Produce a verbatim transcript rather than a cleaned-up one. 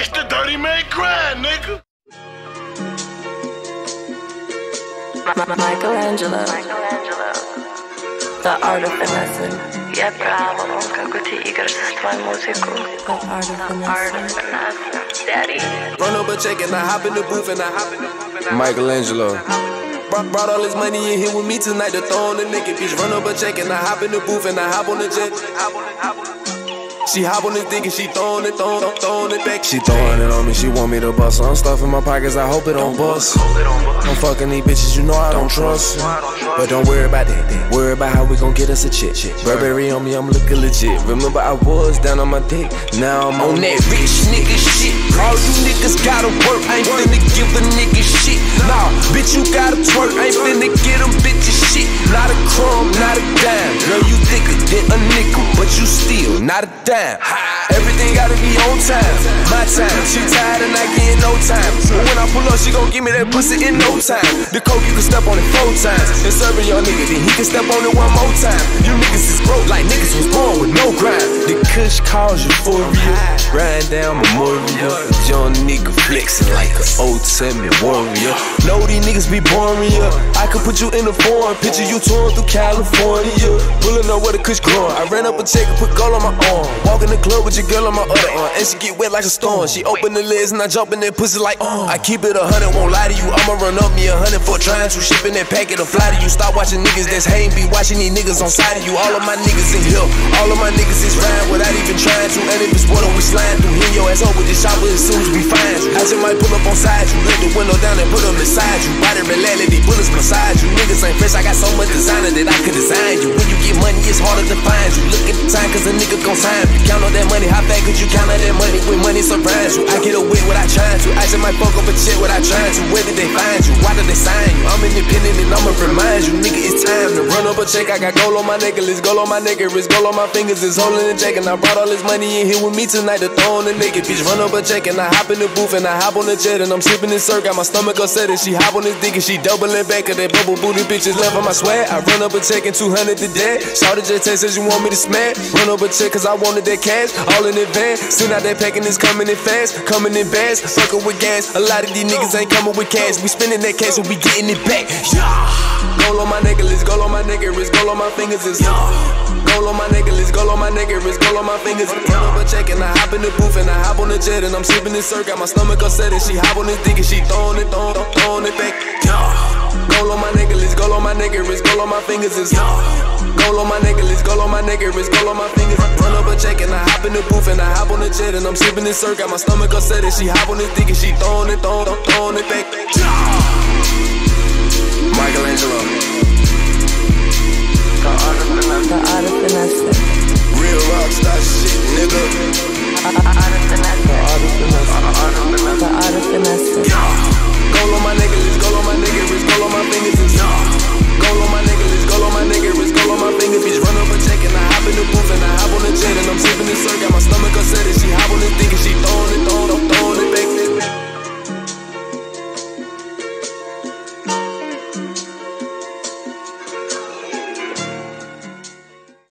It's the Dirty Man grind, nigga. Michelangelo, The Art of Finessing. Я право, как ты играешь с твоей музыкой. The Art of Finessing. Daddy. Run up a check and I hop in the booth and I hop in the booth and I Michelangelo. Brought, brought all his money in here with me tonight to throw on the nigga bitch. Run up a check and I hop in the booth and I hop on the jet. She hop on this dick and she throwin' it, throwin' it, throwin' it back. She throwin' it on me, she want me to bust. I'm stuffing my pockets, I hope it don't bust. I'm fucking these bitches, you know I don't trust. But don't worry about that, worry about how we gon' get us a chick. Burberry on me, I'm looking legit. Remember I was down on my dick, now I'm on, on that rich nigga shit. All you niggas gotta work, I ain't finna give a nigga shit. Nah, bitch you gotta twerk, I ain't finna get them bitches shit. Not a crumb, not a dime. Girl you thicker than a nickel, but you still not a dime. Everything gotta be on time, my time. She tired and I get no time. But when I pull up, she gon' give me that pussy in no time. The coke, you can step on it four times. And serving your nigga, then he can step on it one more time. You niggas is broke like niggas was born with no grind. The kush calls euphoria, riding down Memorial. Young nigga flexing like an old timid warrior. Know these niggas be boring, yeah. I could put you in a foreign picture, you touring through California. Pulling up where the kush growing. I ran up a check and put gold on my arm. Walk in the club with your girl on my other arm, and she get wet like a storm. She open the lids and I jump in that pussy like, uh. I keep it a hundred, won't lie to you. I'ma run up me a hundred for trying to ship in that packet or fly to you. Stop watching niggas that's hating, be watching these niggas on side of you. All of my niggas in here, all of my niggas is riding without even trying to. And if it's water, we slide through. Hit your ass up with this chopper as soon as we find you. I just might pull up on side you, let the window down and put them beside you. Body reality, bullets beside you. Niggas ain't fresh, I got so much designer that I could design you. When you get money, it's harder to find you. Look at the time, cause a nigga gon' sign you. Count on that money, how fast could you count on that money? When money surprise you, I get away without trying to. I just might fuck up a check without trying to. Where did they find you? Why did they sign you? I'm independent and I'ma remind you, nigga, it's time to run up a check. I got gold on my necklace, gold on my neck, wrist, gold on my fingers, it's holding the check. And I brought all this money in here with me tonight to throw on the naked bitch. Run up a check and I hop in the booth and I hop on the jet and I'm sipping this syrup. Got my stomach upset and she hop on this dick and she doubling back of that bubble booty bitches left on my swag. I run up a check and two hundred to dead. Shawty just text says you want me to smash. Run up a check cause I wanted that cash, all in advance. Seen out that packing is coming in fast, coming in bags, fucking with gas. A lot of these niggas ain't coming with cash. We spending that cash and we getting it back. Gold on my necklace, gold on my nigga wrist, gold on my fingers is gold on my necklace, gold on my nigga wrist, gold on my fingers. Run up a check and I hop in the booth and I hop on the jet and I'm sipping this syrup. Got my stomach upset and she hop on this dick and she throwing it, throwing, throwing it back. Gold on my necklace, gold on my nigga wrist, gold on my fingers is gold on my necklace, gold on my nigga wrist, gold on my fingers. Run up a check and I hop in the booth and I hop on the jet and I'm sipping this syrup. Got my stomach upset and she hop on this dick and she throwing it, throwing, throwing it back. Michelangelo.